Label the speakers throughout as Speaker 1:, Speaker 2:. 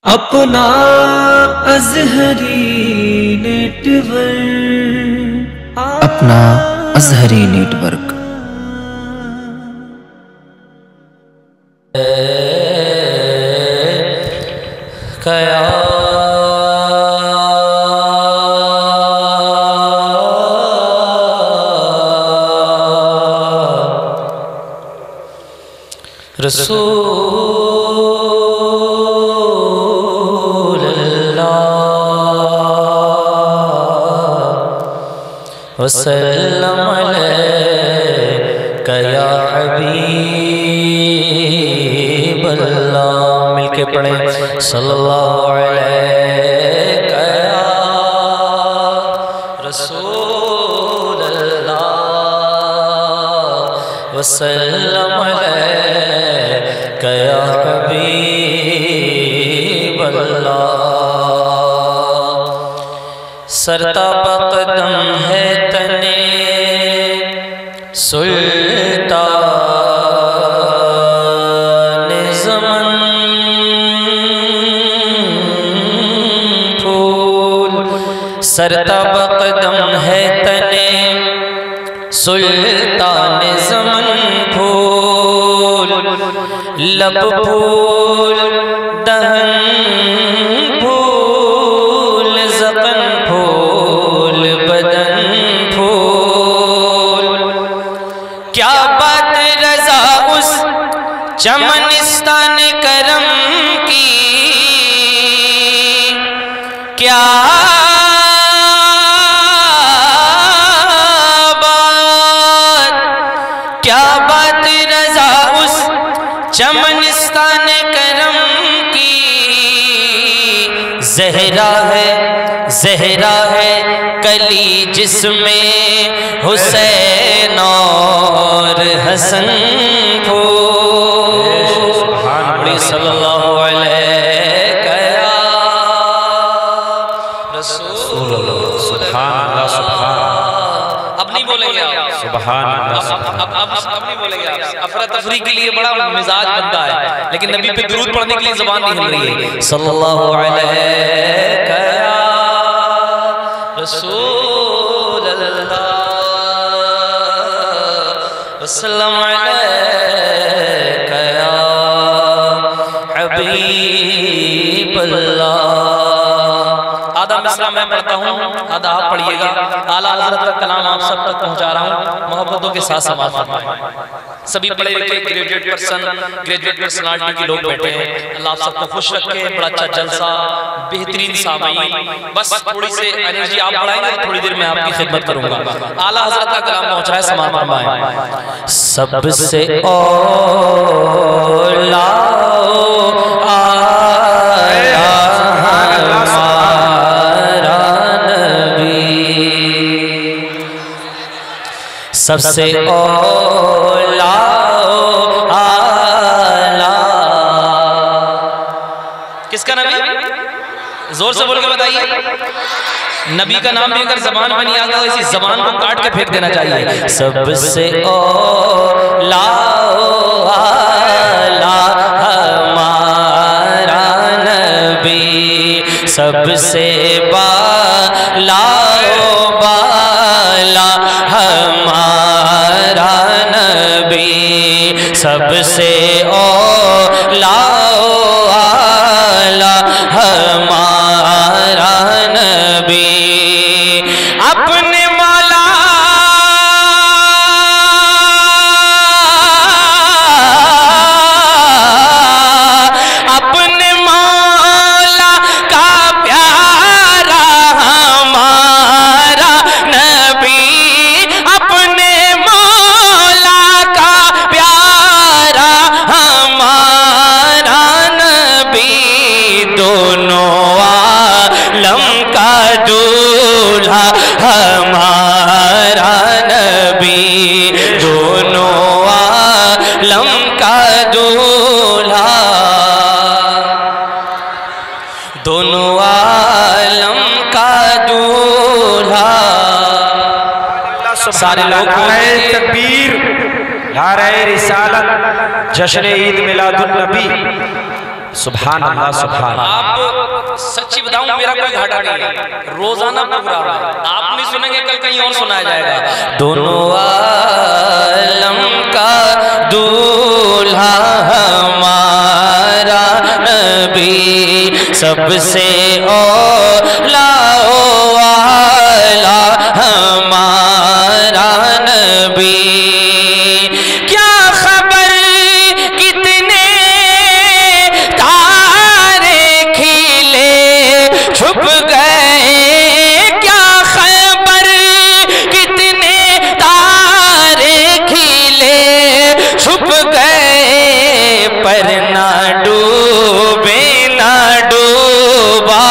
Speaker 1: اپنا Azhari net work,
Speaker 2: اپنا Azhari net work.
Speaker 3: رسول اللہ وسلم علیک یا حبیب اللہ، مل کے پڑھیں صلی اللہ علیک یا رسول اللہ وسلم علیک یا حبیب اللہ۔ سرتا بقدم ہے تنے سلطان زمن پھول، سرتا بقدم ہے تنے سلطان زمن پھول، لب پھول دہن پھول زبان پھول بدن پھول، کیا بات رضا اس چمنستان کرم کی، کیا بات رضا اس چمنستان کرم کی، زہرا ہے کلی جس میں حسین اور حسن پھول، صلی اللہ علیہ یا رسول اللہ۔
Speaker 4: سبحان اللہ، سبحان اللہ،
Speaker 3: اب نہیں بولیں گے آپ،
Speaker 4: سبحان اللہ،
Speaker 3: اب نہیں بولیں گے آپ۔ افراتفری کے لیے بڑا مزاج بنتا ہے، لیکن نبی پہ درود پڑھنے کے لیے زبان نہیں ہل رہی ہے۔ صلی اللہ علیہ یا رسول اللہ وسلم علیک یا حبیب اللہ۔ آدھا مصرع میں پڑھتا ہوں، آدھا آپ پڑھئیے گا۔ اعلیٰ حضرت کا کلام آپ سب تک پہنچا رہا ہوں، محبتوں کے ساتھ سماعت فرمائیں۔ سبھی پڑھے لکھے گریجویٹ پرسنالٹی کے لوگ بیٹھے ہیں، اللہ آپ سب کو خوش رکھے، بڑا اچھا جلسہ، بہترین سامعین، بس تھوڑی سے انرجی آپ بڑھائیں گے تو تھوڑی دیر میں آپ کی خدمت کروں گا۔ اعلیٰ حضرت کا کلام پہنچ رہا ہے، سماعت فرمائیں۔ سب سے اولا سب سے اولا کس کا نبی؟ زور سے بول کے بتائیے۔ نبی کا نام بھی اگر زبان میں نہیں آتا تو اسی زبان کو کاٹ کے پھینک دینا چاہیے۔ سب سے اولا ہمارا نبی، سب سے بالا ہمارا نبی، سب سے اولا ہمارا نبی، اپنے مولا کا پیارا ہمارا نبی، اپنے مولا کا پیارا ہمارا نبی، دونوں عالم کا دولہا ہمارا نبی، دونوں عالم کا دولہا، دونوں عالم کا دولہا۔ سارے لوگ
Speaker 4: نعرہ تکبیر، نعرہ رسالت، جشن عید میلاد النبی، सुभान अल्लाह सुभान।
Speaker 3: आप सच्ची बताऊं मेरा कोई घाटा नहीं है, रोजाना प्रोग्राम है, आप नहीं सुनेंगे कल कहीं और सुनाया जाएगा। दोनों आलम का दूल्हा हमारा नबी, सबसे औला वाला हमारा नबी। छुप गए क्या खबर, कितने तारे खिले छुप गए, पर ना डूबे ना डूबा।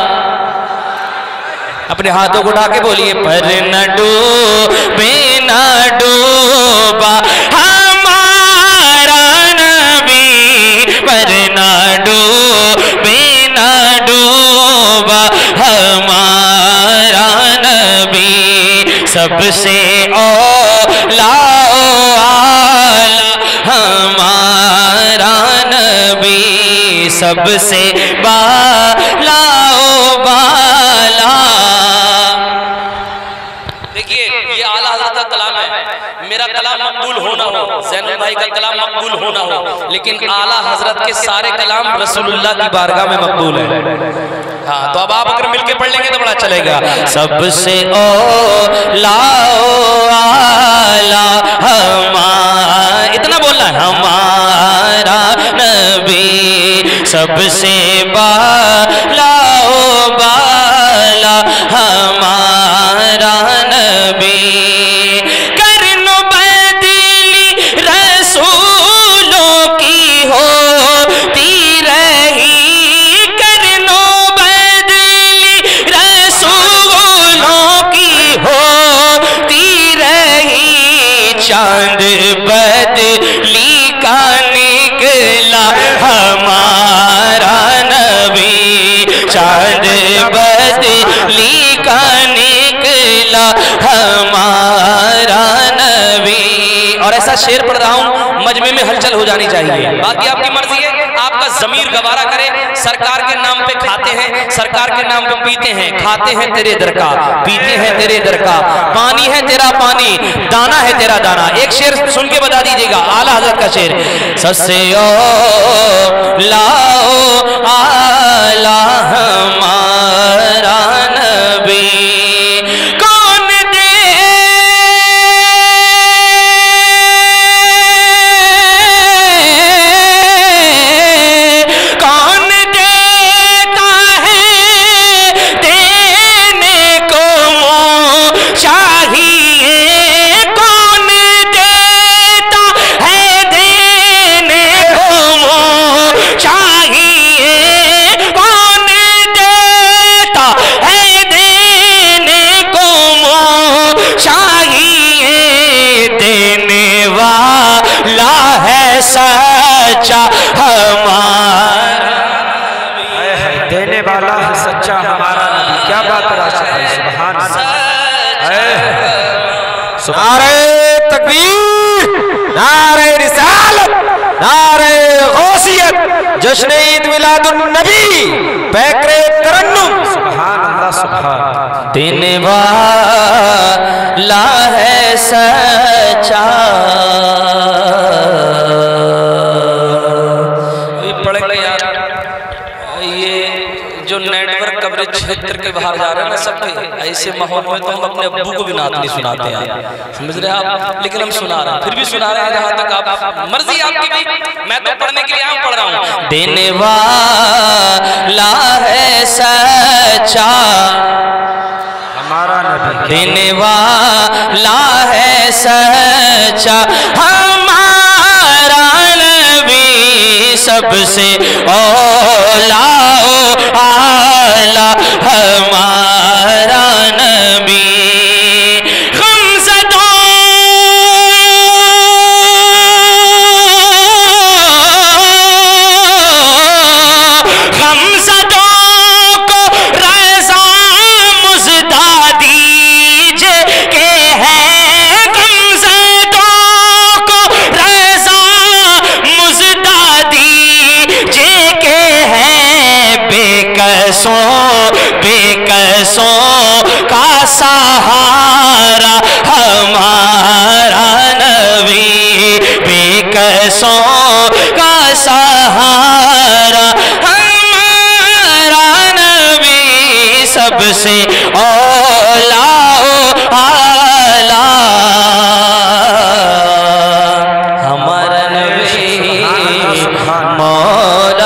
Speaker 3: अपने हाथों को उठा के बोलिए, पर ना डूबे ना डूबा हमारा नबी, पर ना डूबे ना डूबा हमारा नबी, सबसे औला हमारा नबी, सबसे बाला बाला। देखिए ये आला हज़रत का कलाम है, मेरा कलाम मकबूल होना हो, ज़ैनुल भाई का कलाम मकबूल होना हो, लेकिन आला हज़रत के सारे कलाम रसूलुल्लाह की बारगाह में मकबूल है। हाँ तो अब आप अगर मिलके पढ़ लेंगे तो बड़ा चलेगा। सबसे औला आला हमारा, इतना बोलना है, हमारा नबी, सबसे बाला बाला हमारा नबी। करनो बदली रसूलों की होती रही, करनो बदली रसूलों की होती रही, चांद बदली का निकला हमारा नबी, चांद बदली का निकला हमारा नबी। और ऐसा शेर पढ़ रहा हूं मजमे में हलचल हो जानी चाहिए, बाकी आपकी मर्जी है, आपका जमीर गवारा करे। सरकार के नाम पे खाते हैं, सरकार के नाम पे पीते हैं, खाते हैं तेरे दर का, पीते हैं तेरे दर का, पानी है तेरा पानी, दाना है तेरा दाना। एक शेर सुन के बता दीजिएगा, आला हज़रत का शेर। ससे लाओ आला हमारा नबी, कौन दे कौन देता है देने को चाहिए, कौन देता है देने को चाहिए, कौन देता है देने को चाहिए, देने वाला है सच्चा हमारा,
Speaker 4: देने वाला है सच्चा हमारा नबी। क्या बात है राशिद भाई, सुभान अल्लाह।
Speaker 5: नारे तकबीर, नारे रिसालत, नारे गौसियत, जश्न ईद मिलादुन नबी, पैकरे तरन्नुम।
Speaker 4: सुभान अल्लाह सुभान।
Speaker 3: देने वाला है सच्चा। पढ़ेंगे यार, ये जो नेटवर्क कवरेज क्षेत्र के बाहर जा रहे हैं ना सबके, ऐसे माहौल में तो हम अपने अब्बू को भी नात नहीं सुनाते हैं, समझ रहे हैं आप, लेकिन हम सुना रहे हैं, फिर भी सुना रहे हैं जहाँ तक आप मर्जी आपकी भी, मैं तो पढ़ने के लिए यहाँ पढ़ रहा हूँ। देने वाला है सच्चा
Speaker 4: हमारा नबी,
Speaker 3: देने वाला है सच्चा हमारा नबी, सबसे औला आला हमारा नबी। जे के
Speaker 6: کسوں کا سہارا ہمارا نبی، بے کسوں کا سہارا ہمارا نبی، سب سے اولا اعلیٰ ہمارا نبی، مولا